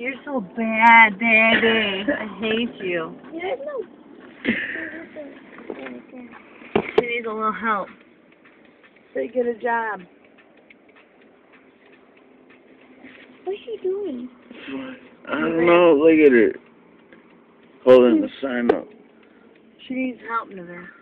You're so bad, baby. I hate you. There's no... She needs a little help. They get a job. What's she doing? I don't know. Look at her. Holding the sign up. She needs help, Mother.